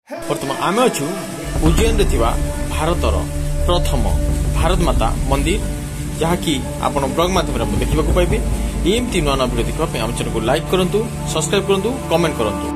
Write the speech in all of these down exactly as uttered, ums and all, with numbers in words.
बर्तमान आम अच्छु उज्जैन भारतर प्रथम भारत माता मंदिर जहाँकि आप ब्लॉग माध्यम देखा पाइबे। एमती नुआ नुआ वीडियो देखा आम चैनल को लाइक करूँ, सब्सक्राइब करूँ, कमेंट करूँ।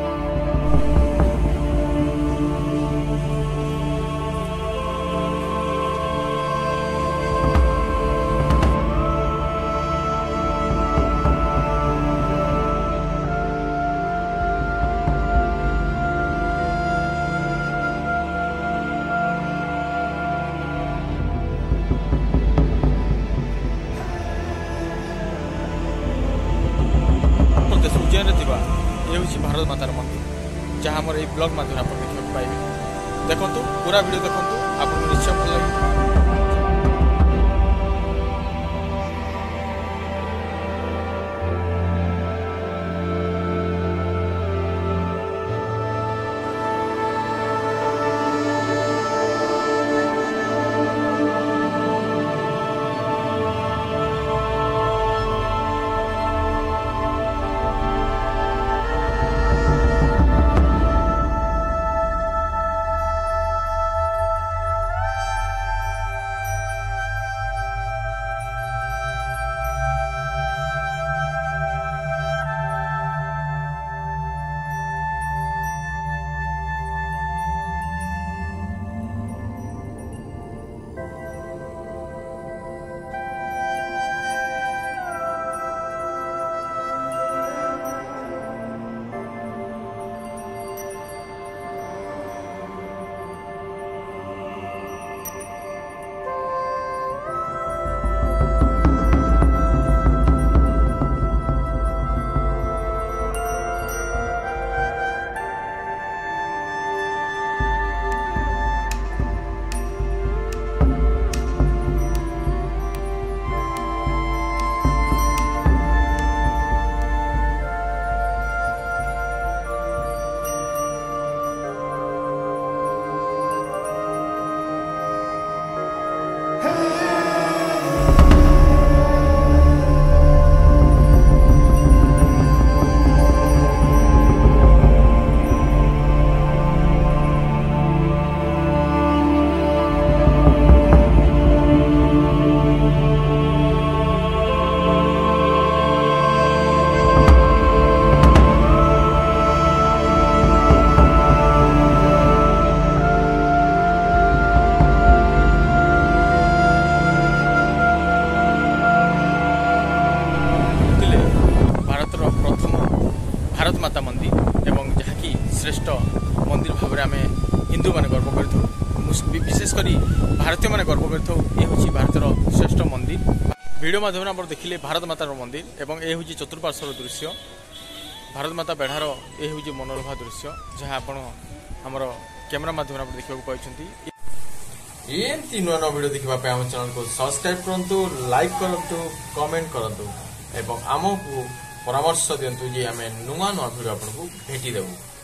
उज्जैन ये भारत मातार मंदिर जहाँ मोर ब्लॉग माध्यम आप देखा पाइबे। देखो पूरा वीडियो देखो, आपको निश्चय भल लगे। भारत माता मंदिर एवं जहाँकि श्रेष्ठ मंदिर भाव में आम हिंदू मैंने गर्व कर विशेषकर भारतीय मैंने गर्व कर भारतर श्रेष्ठ मंदिर। वीडियो माध्यम आप देखिले भारत मातार मंदिर एवं ये हूँ चतुर्पार्श्वर दृश्य भारत माता बेढ़ार ये हूँ मनोरभा दृश्य जहाँ आपण आमर कैमेरा माध्यम आप देखा पाई। एमती नुआ नुआ वीडियो देखा आम चैनल को सब्सक्राइब करूँ, लाइक करूँ, कमेंट करूँ एवं आमको परामर्श दिंतु जे आम नुआ नुआ वीडियो आपको भेटी देबू।